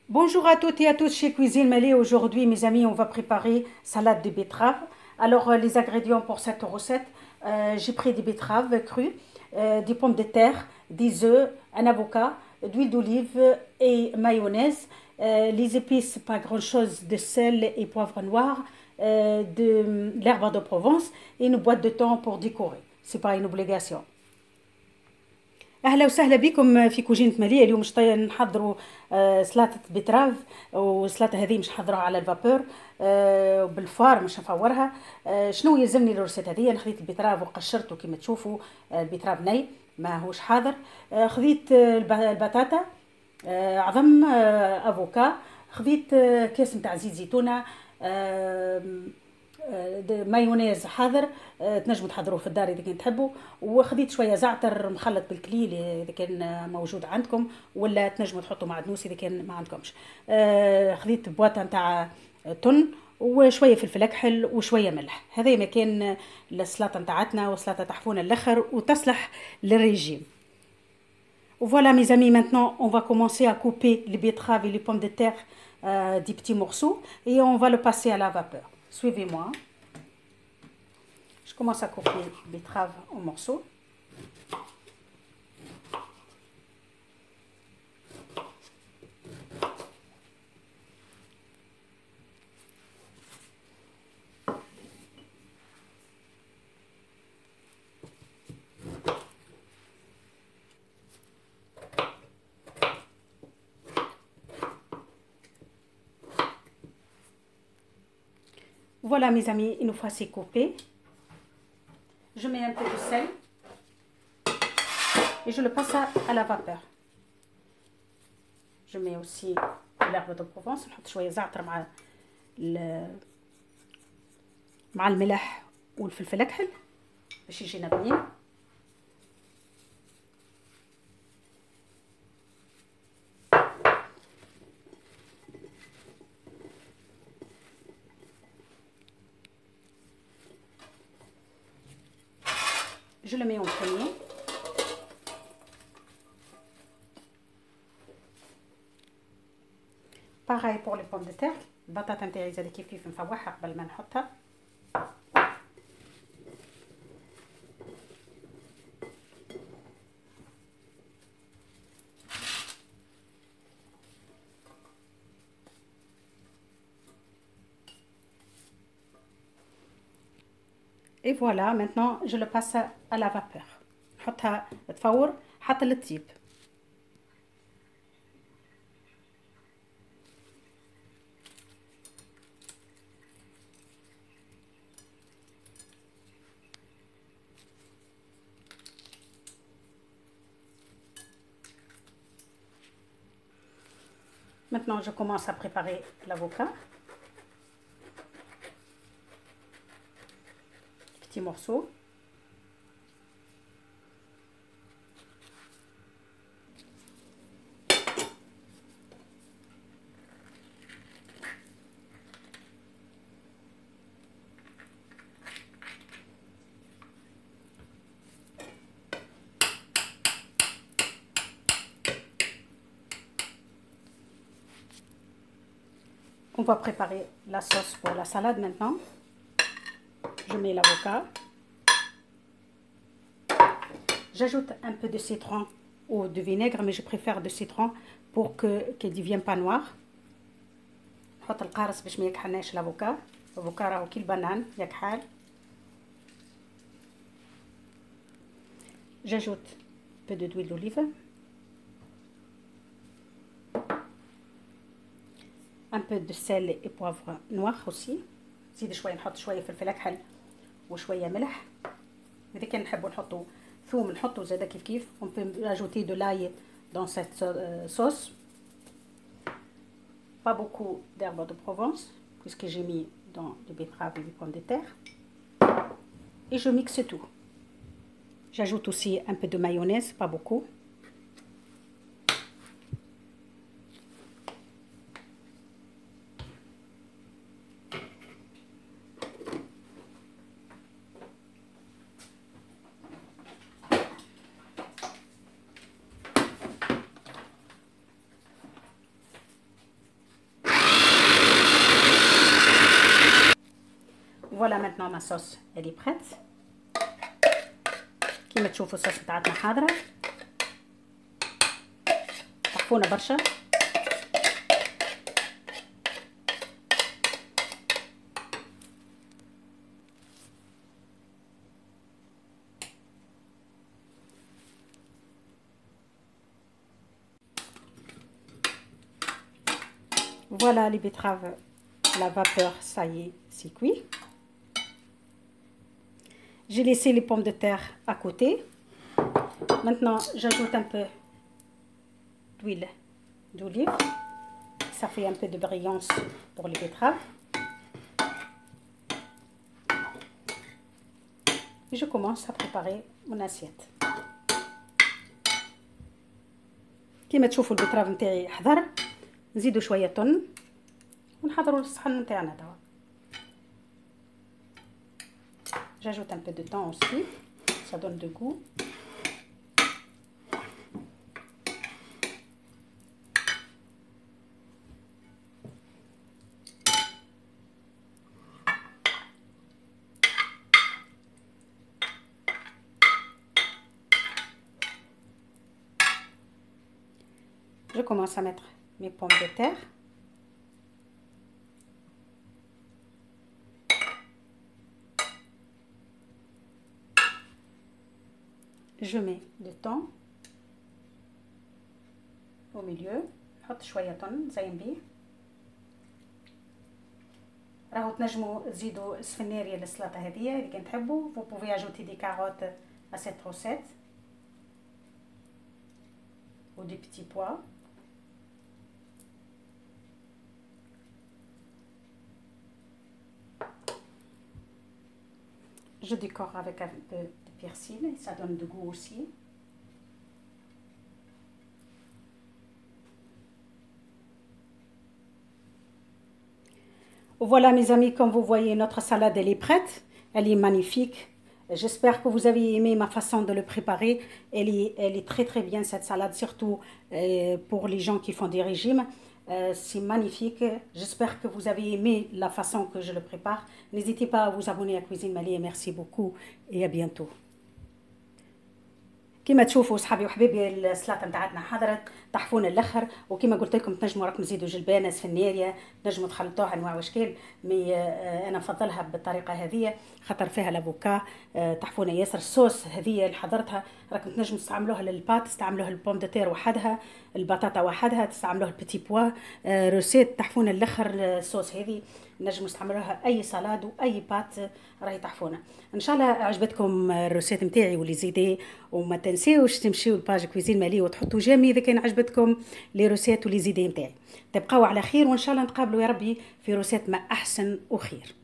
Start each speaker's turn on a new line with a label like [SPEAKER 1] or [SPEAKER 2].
[SPEAKER 1] Bonjour à toutes et à tous chez Cuisine Malais. Aujourd'hui, mes amis, on va préparer salade de betterave. Alors, les ingrédients pour cette recette, j'ai pris des betteraves crues, des pommes de terre, des œufs, un avocat, d'huile d'olive et mayonnaise. Les épices, pas grand-chose, de sel et poivre noir, de l'herbe de Provence et une boîte de thon pour décorer. C'est pas une obligation. اهلا وسهلا بكم في كوجينة مالية. اليوم نحضروا سلطة بيتراف. والسلطة هذه مش نحضروها على الفابور، بالفار مش نفورها. شنو يلزمني للروسيت هذه؟ انا خديت البيتراف وقشرته كما تشوفوا، البيتراف ني ما هوش حاضر. خديت البطاطا، عظم، افوكا. خديت كاس نتاع زيت زيتونه، مايونيز حاضر. تنجموا تحضروه في الدار اذا كان تحبوا. وخذيت شويه زعتر مخلط بالكليل اذا كان موجود عندكم، ولا تنجموا تحطوا معدنوس اذا كان ما عندكمش. خذيت بواطه نتاع تن، وشويه فلفل اكحل وشويه ملح. هذا ما كان السلطه نتاعتنا، وسلطه تحفونه الاخر وتصلح للريجيم. Voilà mes amis, maintenant on va commencer à couper les betteraves et les pommes de terre des petits morceaux et on va le passer à la vapeur. Suivez-moi. Je commence à couper les betteraves en morceaux. Voilà mes amis, une fois c'est coupé, je mets un peu de sel et je le passe à la vapeur. Je mets aussi l'herbe de Provence، نحط شويه زعتر مع الملح والفلفل الاكحل باش يجينا بنين. Je le mets en premier. Pareil pour les pommes de terre. البطاطا نتاعي زاد كيف نفوحها قبل ما نحطها. Et voilà, maintenant je le passe à la vapeur. نحطها تفور حتى لتطيب. Maintenant je commence à préparer l'avocat. Petits morceaux. On va préparer la sauce pour la salade maintenant. Je mets l'avocat. J'ajoute un peu de citron ou de vinaigre, mais je préfère de citron pour qu'il ne devienne pas noir. نحط القارص باش ما يكحلناش الافوكا. الافوكا راهو كي البنان يكحل. J'ajoute un peu d'huile d'olive. Un peu de sel et poivre noir aussi. زيد شويه، نحط شويه فلفل اكحل وشويه ملح. اذا كان نحبوا نحطوا ثوم نحطوا زاده كيف. On peut ajouter de l'ail dans cette sauce. Pas beaucoup d'herbe de Provence puisque j'ai mis dans les betteraves et les pommes de terre. Et je mixe tout. J'ajoute aussi un peu de mayonnaise, pas beaucoup. Voilà maintenant ma sauce, elle est prête. كيما تشوفوا الصوص بتاعتنا حاضرة. طحفونة برشا. Voilà les betteraves, la vapeur, ça y est, c'est cuit. J'ai laissé les pommes de terre à côté. Maintenant, j'ajoute un peu d'huile d'olive. Ça fait un peu de brillance pour les betteraves. Et je commence à préparer mon assiette. كيما تشوفوا البتراف نتاعي حضر. نزيدوا شويه طن ونحضروا الصحن نتاعنا توا. J'ajoute un peu de thon aussi, ça donne du goût. Je commence à mettre mes pommes de terre. Je mets du thon au milieu. نحط شويه طن زين بيه. راهو تنجموا تزيدوا السفناريه للسلطه هذه اللي كان تحبوا. Vous pouvez ajouter des carottes à cette recette ou des petits pois. Je décore avec un peu de persil, ça donne du goût aussi. Voilà mes amis, comme vous voyez, notre salade elle est prête, elle est magnifique. J'espère que vous avez aimé ma façon de le préparer. Elle est très très bien cette salade, surtout pour les gens qui font des régimes. C'est magnifique. J'espère que vous avez aimé la façon que je le prépare. N'hésitez pas à vous abonner à Cuisine Mali. Merci beaucoup et à bientôt. كما تشوفوا صحابي وحبيبي السلطه نتاعتنا حضرت. طحفونا الاخر وكما قلت لكم تنجموا راكم تزيدوا جلبانه سفناريه تنجموا تخلطوها انواع واشكال. مي انا نفضلها بالطريقه هذه خاطر فيها لافوكا. طحفونا ياسر. الصوص هذه اللي حضرتها راكم تنجموا تستعملوها للبات، تستعملوها البوم دو تير وحدها، البطاطا وحدها، تستعملوها البيتي بوا. روسيت طحفونا الاخر الصوص هذه نجموا نستعملوها اي سلاد واي بات راهي طحفونه. ان شاء الله عجبتكم الروسيت نتاعي واللي زيدي. وما تنسيوش تمشيو لباج كويزين مالي وتحطوا جيمي اذا كان عجبتكم لي روسيت واللي زيدي نتاعي. تبقاو على خير وان شاء الله نتقابلوا يا ربي في روسيت ما احسن وخير.